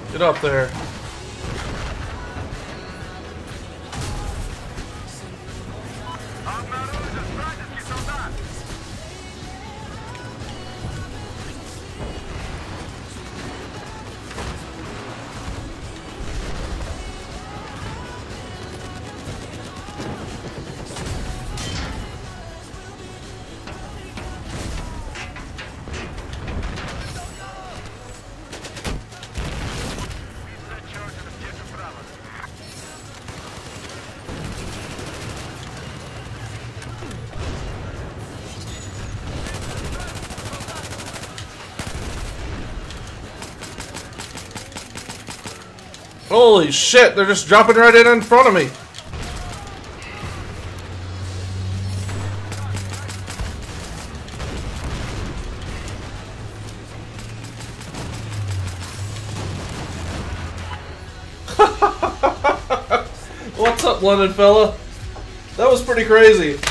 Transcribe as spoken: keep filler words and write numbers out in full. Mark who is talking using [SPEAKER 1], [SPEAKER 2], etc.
[SPEAKER 1] Get up there. Holy shit, they're just dropping right in in front of me. What's up, London fella? That was pretty crazy.